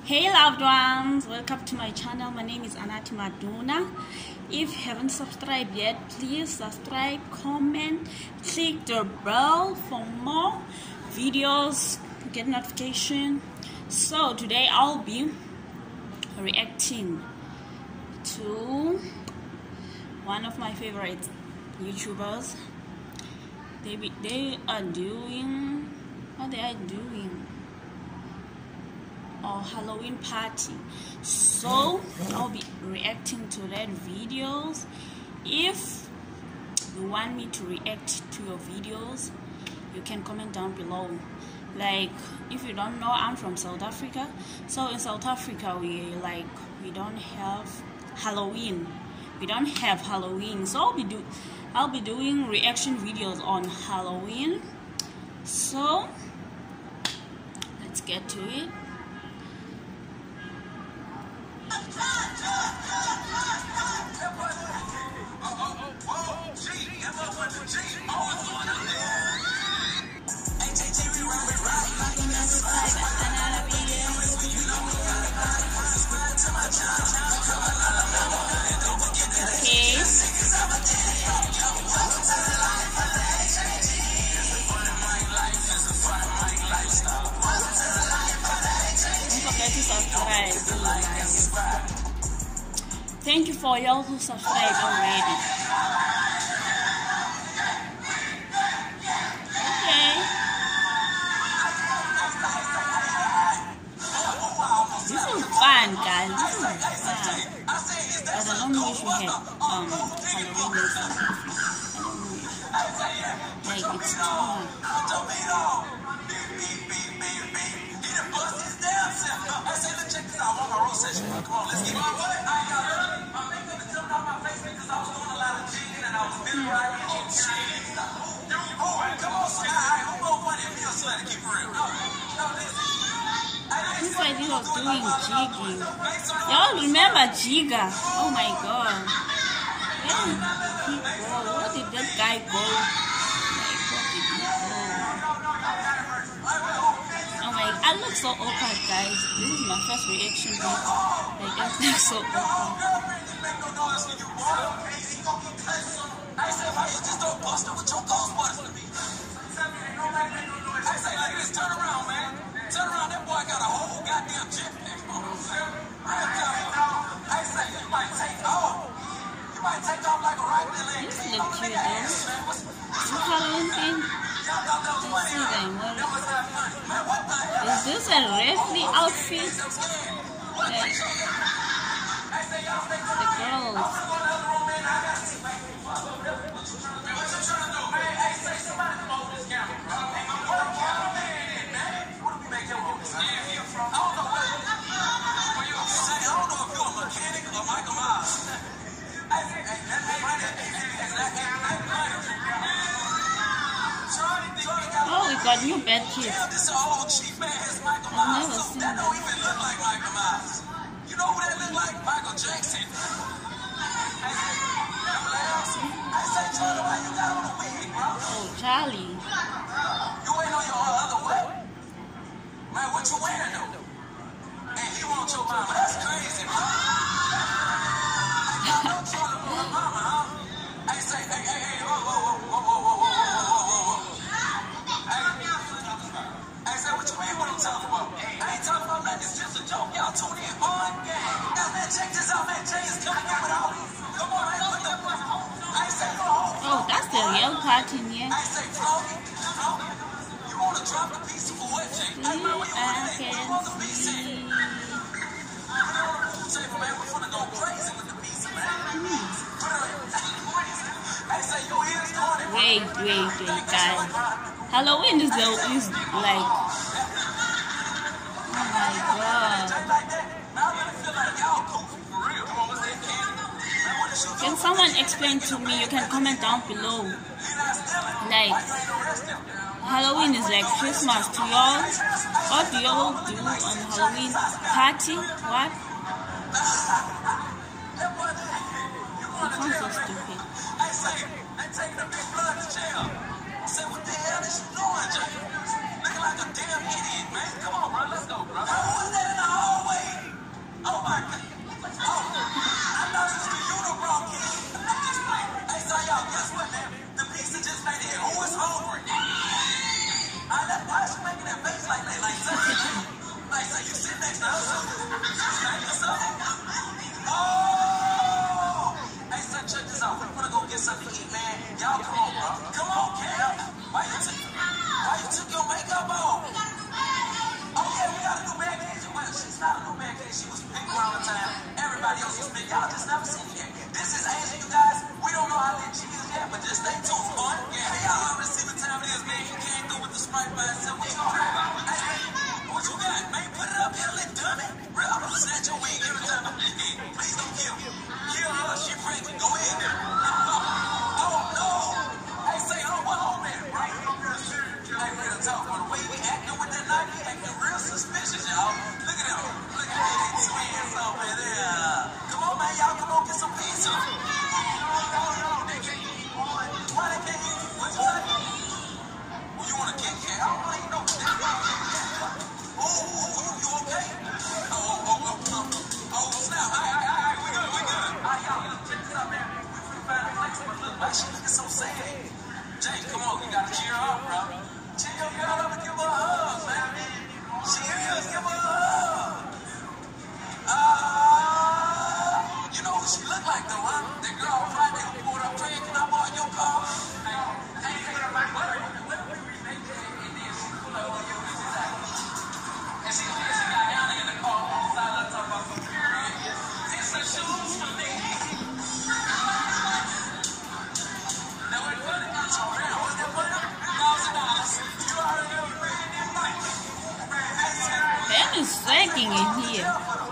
Hey loved ones, welcome to my channel. My name is Anathi Maduna. If you haven't subscribed yet, please subscribe, comment, click the bell for more videos, get notification. So today I'll be reacting to one of my favorite YouTubers. They are doing what they are doing or Halloween party, so I'll be reacting to that videos. If you want me to react to your videos, you can comment down below. Like, if you don't know, I'm from South Africa, so in South Africa we don't have Halloween. So I'll be doing reaction videos on Halloween. So let's get to it. Thank you for y'all who subscribed already. Okay. This is fun, guys. This is fun. But I don't wish we had Halloween in South Africa. I don't wish. Like, it's too hard. This idea of doing jigging. Y'all remember Jigga? Oh my god. Where did he go? Where did that guy go? Oh my, I look so awkward, guys. This is my first reaction video. Like, I look so awkward. Turn around, man. Turn around, that boy got a whole goddamn jetpack. I say, you might take off. You might take off like a rocket. This look cute, though. This Halloween thing. Let's see them. Is this a Ripley outfit? Like, the girls. Oh, we got new bed kits. I've never seen that. You know who that look like? Michael Jackson. Oh, Charlie. You ain't on your other way. Man, what you wearing though? And he wants your mama. That's crazy, bro. No Charlie for her mama, huh? Hey, say, hey, whoa. Hey, say, what you mean what I'm talking about? I ain't talking about nothing. It's just a joke. Y'all tune in on game. Now, man, check this out, man. Jay is coming in with all these. Come on, man. Put the I say, oh, that's the real cartoon, yeah. I say, Flocky, you want to drop the piece for what, Jay? I can see. Man, we're gonna go crazy with the pizza, man. I say, your ears going. Wait, guys. Halloween is like, oh my god. Can someone explain to me? You can comment down below. Like, Halloween is like Christmas to y'all. What do y'all do on Halloween party? What? It sounds so stupid. I taking a big blood to jail. Say, what the hell is you doing, Jay? Looking like a damn idiot, man. Come on, bro. Let's go, bro. Who was that in the hallway? next to us. Oh! Hey, son, check this out. We're gonna go get something to eat, man. Y'all come on, bro. Come on, Cam. Why you took your makeup off? Oh, yeah, we got a new baggage. Well, she's not a new baggage. She was big around the time. Everybody else was big. Y'all just never seen it yet. This is Asia, you guys. We don't know how lit she is yet, but just stay tuned, boy. Yeah, hey, y'all already see what time it is, man. You can't go with the Sprite by itself. What you talking about? Hey, what you got? Man, put it up here, little dummy. Real, I'm gonna snatch your wing every time. Please don't kill me. Kill her. She pregnant. Go ahead. Oh, no. Hey, say, what home at, bro? Hey, real talk. The way we acting with that knife, we acting real suspicious, y'all. Look at them. Look at that twins over there. Come on, man. Y'all come on, get some pizza. Why they can't eat? What you say? Well, you want a Kit Kat? I don't want to eat no Kit Kat. Oh, you okay? Oh, snap. Alright, we good. Alright, y'all, check this out, man. We finna find a place, but look, why she looking so sad? Jay, come on, you gotta cheer her up, bro. Cheer your girl up and give her a hug, man. Cheers, give her a hug. You know who she look like, though, huh? That girl on Friday who pulled up praying, can I borrow your car? And she got down in the car on the side of the talking about some period. It's the shoes for me. Now, wait, what? It's around. What's that for? $1,000. You already know you're ready to fight. Ben is slacking in here.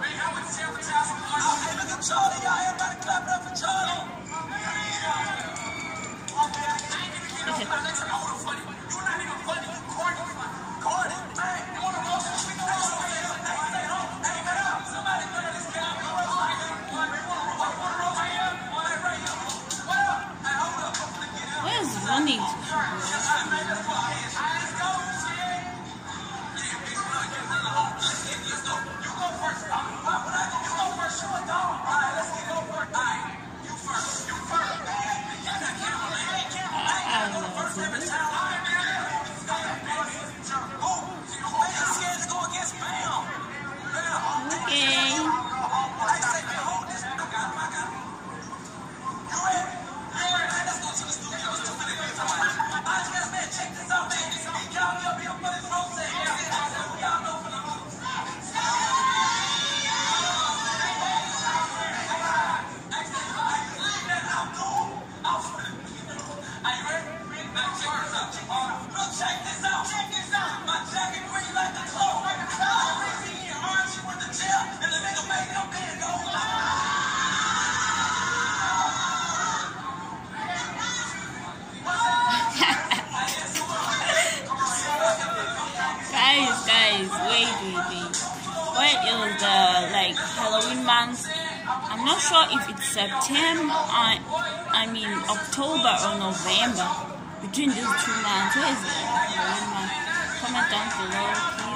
Hey, look at Charlie, y'all. Everybody clap it up for Charlie. You're not even funny. You corny. Corny? Man, you want to roast us? We can roast us. Hey, man, somebody look at this guy. Where's running? Guys, wait. Where is the Halloween month? I'm not sure if it's September, October or November. Between these 2 months, where is the Halloween month? Comment down below,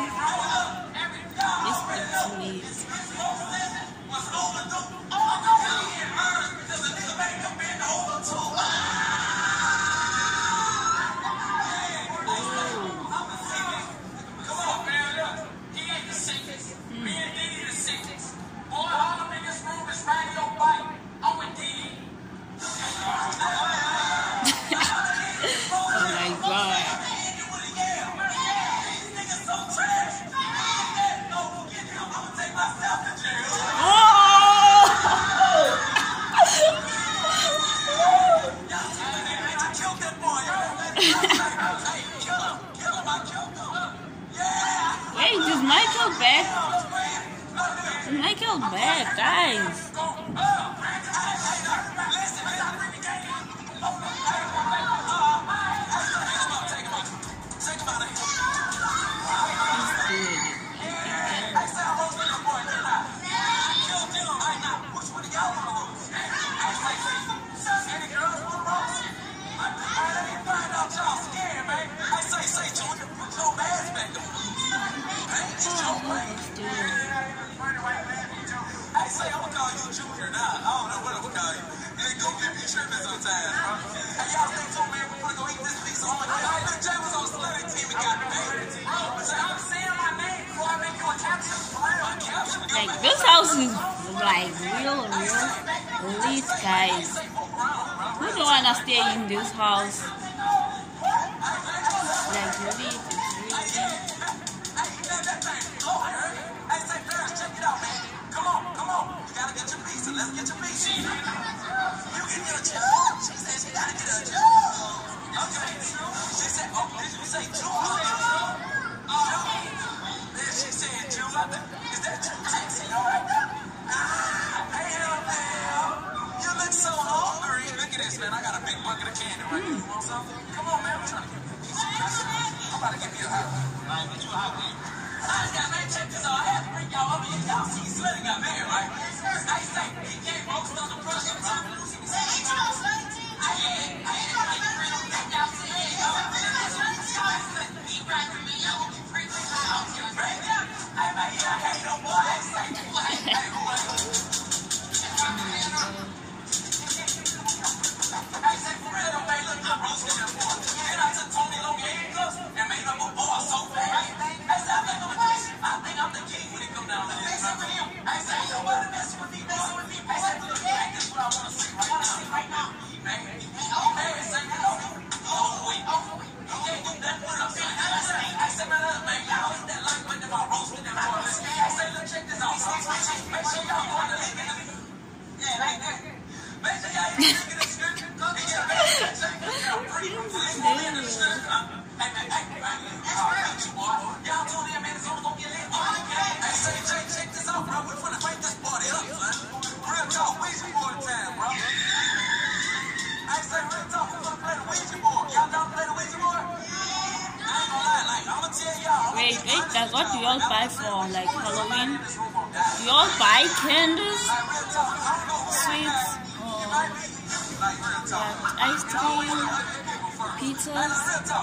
please. Yes, please. Wait, is Michael back? Is Michael back, guys? Hey, say, I'm gonna call you Junior now. house is like real lit, guys. Who don't wanna stay in this house? Like lit, it's really lit. Come on. You gotta get your pizza. Let's get your pizza. You can get a job. She said she gotta get a job. Okay. She said, oh, did you say June? Then she said June. Is that June Jackson right now? Hey, hell, you look so hungry. Look at this, man. I got a big bucket of candy right here. You want something? Come on, man. I'm trying to get you a piece of pizza. I'm about to give you a hot one. All right, get you a hot one. I got man, check this out. I had to bring y'all over here. Y'all see Sleddy got married, right? I say he can't roast under pressure. Wait, that's what do y'all buy for like Halloween? Do y'all buy candles, sweets, or ice cream, pizzas?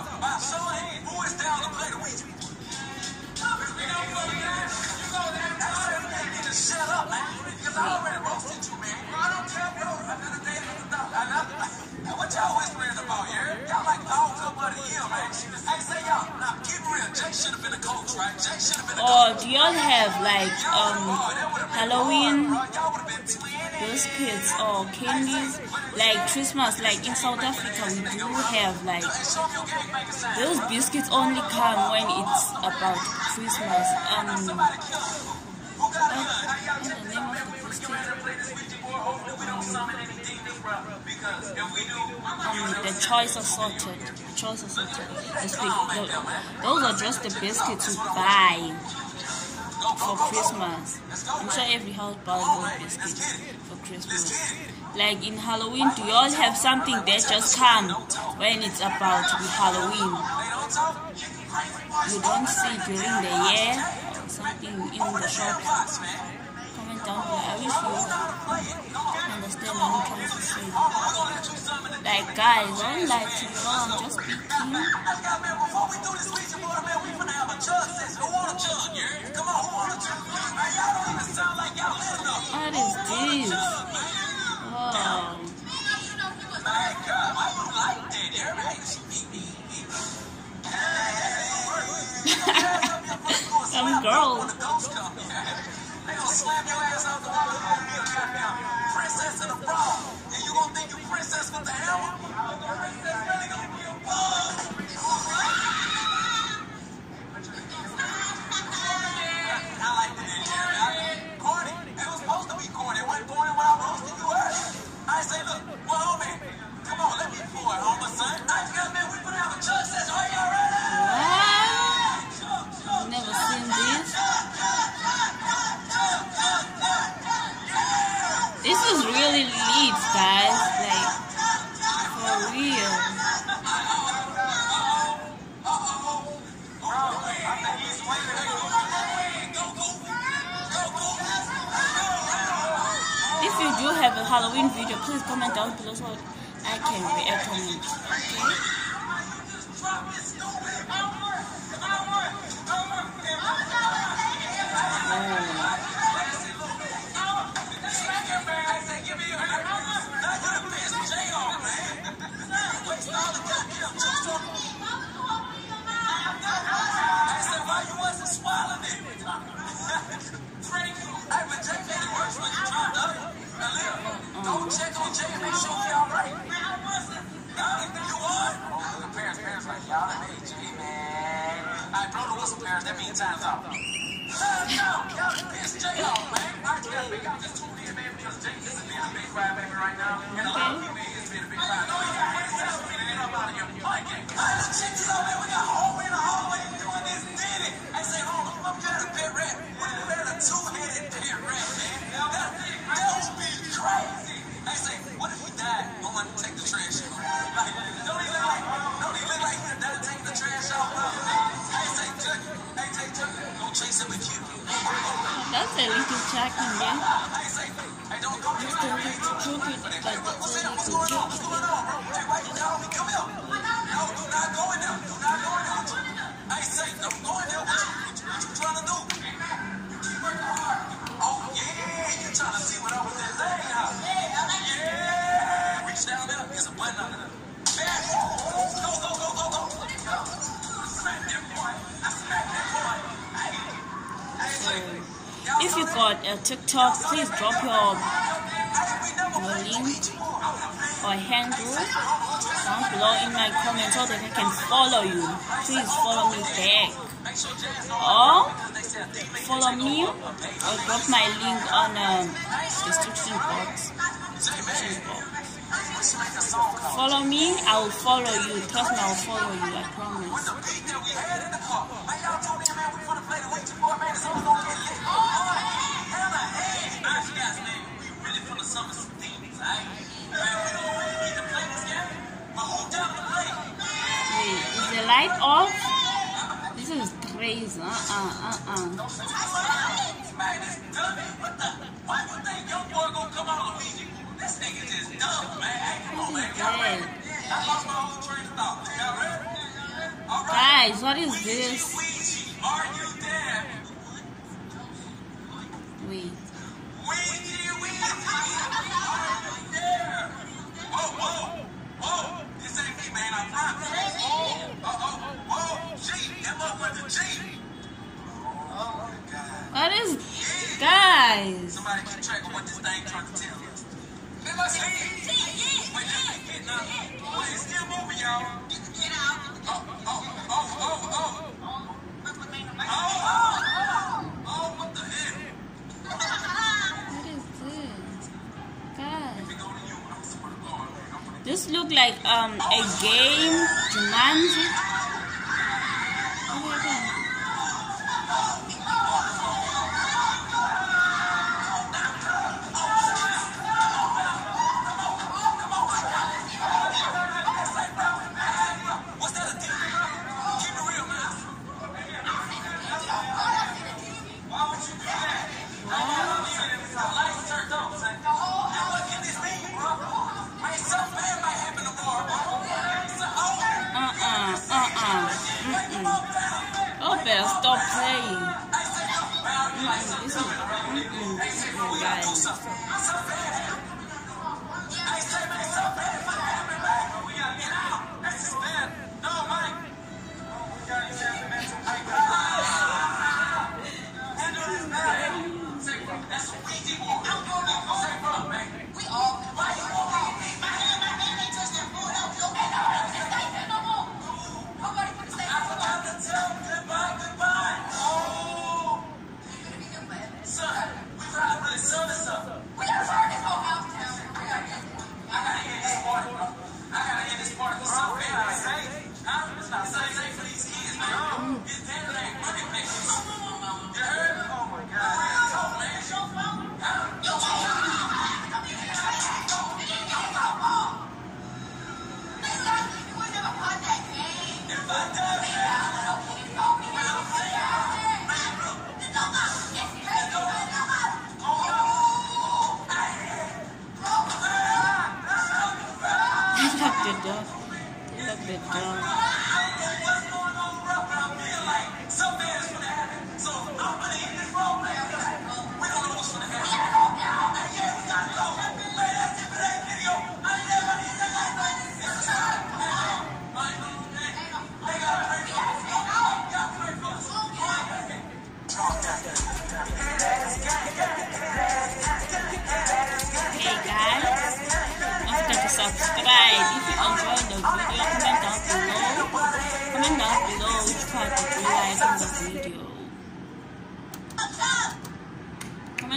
Shut up, man. Because I already roasted you, man. I don't care, bro. Another day, what y'all whispering about here? Y'all like dog cup of the year, man. Hey, say y'all, now keep real. Jay should have been a coach, right? Jay should have been a coach. Or do y'all have like Halloween biscuits or candies? Like Christmas, like in South Africa, we do have like those biscuits only come when it's about Christmas. The choice assorted. Those are just the biscuits you buy for Christmas. I'm sure every house buys those biscuits for Christmas. Like in Halloween, do you all have something that just comes when it's about to be Halloween? You don't see during the year or something in the shop. Comment down below. I wish you understand what I'm trying to say. Like guys, don't lie to me. I'm just speaking. What is this? Oh. Some girls. They gonna slam your ass out the wall and be a goddamn princess in a bra. And you gonna think you princess with the hammer? Princess really gonna be a bug. I like the name. Corny. It was supposed to be corny. It wasn't corny when I roasted you earlier. I say, look, well, homie, come on, let me pour it, homie, son. I just got, man, we gonna have a church session. Are y'all ready? What? Never seen this. This is really lit, guys. Like, for real. If you do have a Halloween video, please comment down below so I can react on it. Why you wasn't swallowing it? Frank, I would take Go check on Jay and make sure he alright. You won? The parents like, y'all done made Jay, man. Alright, blow the whistle, parents. That means time's out. No, y'all done pissed Jay off, man. Alright, y'all just tuned in, man, because Jay is being a big cry baby right now. And a lot of people is being a big cry baby. You got hands up, man, and I'm out of your fight game. Alright, check this out, man. We got Homer in the hallway doing this Diddy. I say, Homer, I'm got a pet rat. What if we had a two-headed pet rat, man? That would be crazy. I say, what if he died? I'm gonna take the trash out. Like, don't he look like he died taking the trash out? I say, Chuck, hey, Chuck, go chase him and kill him. That's a little chucking there. I say, hey, don't go Just a little choking, but that's a little What's going on? What's going on, bro? Hey, why you down me? Come here. No, do not go in there. Do not go in there. I say, don't go in there. What you trying to do? Keep working hard. Oh, yeah, you trying to see what I was in there now. Yeah. Reach down there. There's a button under there. Man, go. Smack that boy. I smack that boy. Hey, say, If you got a TikTok, please drop your link or handle down below in my comments so that I can follow you. Please follow me back. Or follow me or drop my link on description box. Follow me, I will follow you. Trust me, I will follow you, I promise. Wait, is the light off? This is crazy. Why would that young boy gonna come out of me? This nigga just dumb, man. Hey, come on, man. Y'all ready? I lost my whole train of thought. Y'all ready? All right. Guys, what is this? Are you there? Wait. Ouija, are you there? Whoa. This ain't me, man. I promise. Whoa. G. That motherfucker G. Oh, God. What is... Guys. Somebody keep track of what this thing trying to tell us. Let us see. Wait, getting up. Wait, it's still moving, y'all. Get out. Oh, what the hell? What is this? Guys. This look like a game, Jumanji. Stop playing. It's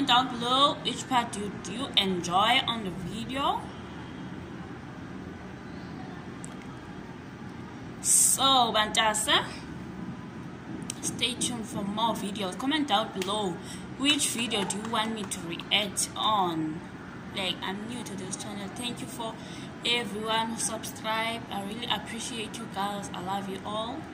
Comment down below which part do you enjoy on the video. So Bantasa, stay tuned for more videos. Comment down below which video do you want me to react on. Like, I'm new to this channel. Thank you for everyone who subscribed. I really appreciate you guys. I love you all.